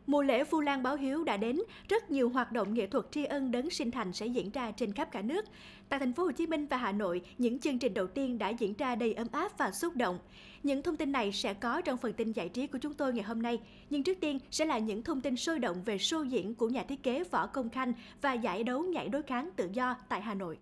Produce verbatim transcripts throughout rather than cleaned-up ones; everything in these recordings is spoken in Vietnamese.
Mùa lễ Vu Lan báo hiếu đã đến, rất nhiều hoạt động nghệ thuật tri ân đấng sinh thành sẽ diễn ra trên khắp cả nước. Tại thành phố Hồ Chí Minh và Hà Nội, những chương trình đầu tiên đã diễn ra đầy ấm áp và xúc động. Những thông tin này sẽ có trong phần tin giải trí của chúng tôi ngày hôm nay. Nhưng trước tiên sẽ là những thông tin sôi động về show diễn của nhà thiết kế Võ Công Khanh và giải đấu nhảy đối kháng tự do tại Hà Nội.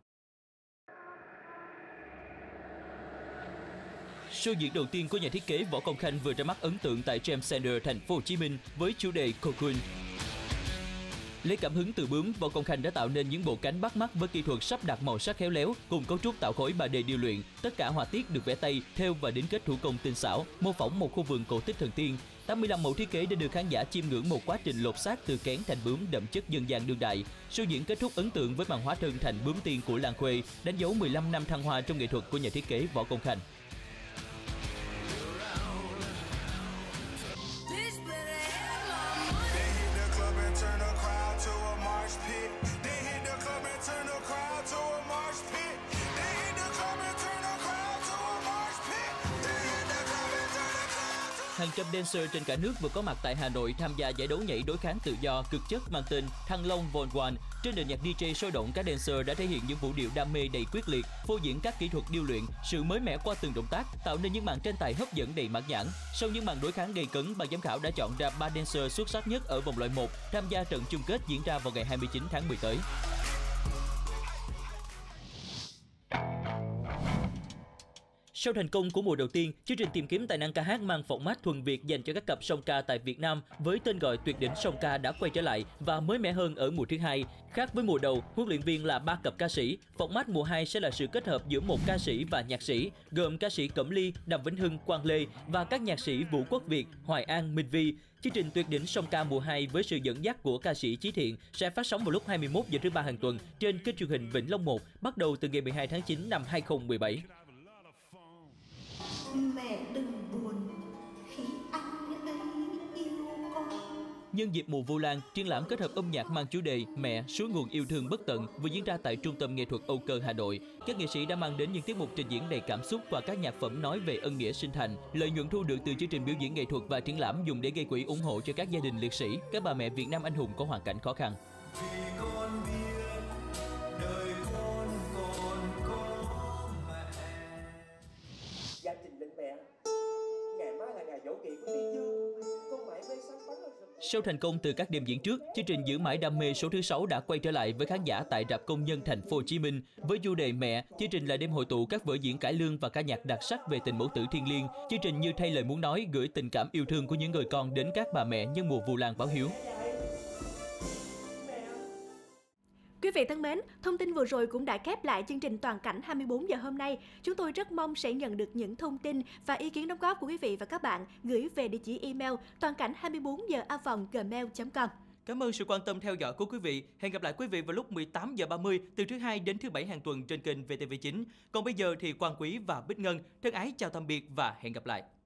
Show diễn đầu tiên của nhà thiết kế Võ Công Khanh vừa ra mắt ấn tượng tại Gem Center, thành phố Hồ Chí Minh với chủ đề Cocoon. Lấy cảm hứng từ bướm, Võ Công Khanh đã tạo nên những bộ cánh bắt mắt với kỹ thuật sắp đặt màu sắc khéo léo cùng cấu trúc tạo khối ba D điêu luyện. Tất cả họa tiết được vẽ tay, thêu và đính kết thủ công tinh xảo, mô phỏng một khu vườn cổ tích thần tiên. tám mươi lăm mẫu thiết kế đã đưa khán giả chiêm ngưỡng một quá trình lột xác từ kén thành bướm đậm chất dân gian đương đại. Show diễn kết thúc ấn tượng với màn hóa thân thành bướm tiên của Lan Khuê, đánh dấu mười lăm năm thăng hoa trong nghệ thuật của nhà thiết kế Võ Công Khanh. Hàng trăm dancer trên cả nước vừa có mặt tại Hà Nội tham gia giải đấu nhảy đối kháng tự do cực chất mang tên Thăng Long Vol One. Trên nền nhạc đê gi sôi động, các dancer đã thể hiện những vũ điệu đam mê đầy quyết liệt, phô diễn các kỹ thuật điêu luyện, sự mới mẻ qua từng động tác, tạo nên những màn tranh tài hấp dẫn đầy mãn nhãn. Sau những màn đối kháng gay cấn, ban giám khảo đã chọn ra ba dancer xuất sắc nhất ở vòng loại một tham gia trận chung kết diễn ra vào ngày hai mươi chín tháng mười tới. Sau thành công của mùa đầu tiên, chương trình tìm kiếm tài năng ca hát mang format thuần Việt dành cho các cặp song ca tại Việt Nam với tên gọi Tuyệt đỉnh song ca đã quay trở lại và mới mẻ hơn ở mùa thứ hai. Khác với mùa đầu, huấn luyện viên là ba cặp ca sĩ. Format mùa hai sẽ là sự kết hợp giữa một ca sĩ và nhạc sĩ, gồm ca sĩ Cẩm Ly, Đàm Vĩnh Hưng, Quang Lê và các nhạc sĩ Vũ Quốc Việt, Hoài An, Minh Vi. Chương trình Tuyệt đỉnh song ca mùa hai với sự dẫn dắt của ca sĩ Chí Thiện sẽ phát sóng vào lúc hai mươi mốt giờ thứ ba hàng tuần trên kênh truyền hình Vĩnh Long một bắt đầu từ ngày mười hai tháng chín năm hai nghìn không trăm mười bảy. Mẹ đừng buồn khi anh ấy yêu con. Nhân dịp mùa Vu Lan, triển lãm kết hợp âm nhạc mang chủ đề Mẹ, suối nguồn yêu thương bất tận vừa diễn ra tại Trung tâm Nghệ thuật Âu Cơ, Hà Nội. Các nghệ sĩ đã mang đến những tiết mục trình diễn đầy cảm xúc và các nhạc phẩm nói về ân nghĩa sinh thành. Lợi nhuận thu được từ chương trình biểu diễn nghệ thuật và triển lãm dùng để gây quỹ ủng hộ cho các gia đình liệt sĩ, các bà mẹ Việt Nam anh hùng có hoàn cảnh khó khăn. Gia trình lên mẹ, ngày mai là ngày dỗ kỳ của Tiên Dương, con mãi mê sáng bắn. Sau thành công từ các đêm diễn trước, chương trình Giữ mãi đam mê số thứ sáu đã quay trở lại với khán giả tại Rạp Công nhân thành phố Hồ Chí Minh với chủ đề Mẹ. Chương trình là đêm hội tụ các vở diễn cải lương và ca nhạc đặc sắc về tình mẫu tử thiêng liêng. Chương trình như thay lời muốn nói, gửi tình cảm yêu thương của những người con đến các bà mẹ nhân mùa Vu Lan báo hiếu. Quý vị thân mến, thông tin vừa rồi cũng đã khép lại chương trình Toàn cảnh hai mươi bốn giờ hôm nay. Chúng tôi rất mong sẽ nhận được những thông tin và ý kiến đóng góp của quý vị và các bạn gửi về địa chỉ email toàn cảnh hai mươi bốn giờ a còng gmail chấm com. Cảm ơn sự quan tâm theo dõi của quý vị. Hẹn gặp lại quý vị vào lúc mười tám giờ ba mươi từ thứ hai đến thứ bảy hàng tuần trên kênh vê tê vê chín. Còn bây giờ thì Quang Quý và Bích Ngân thân ái chào tạm biệt và hẹn gặp lại.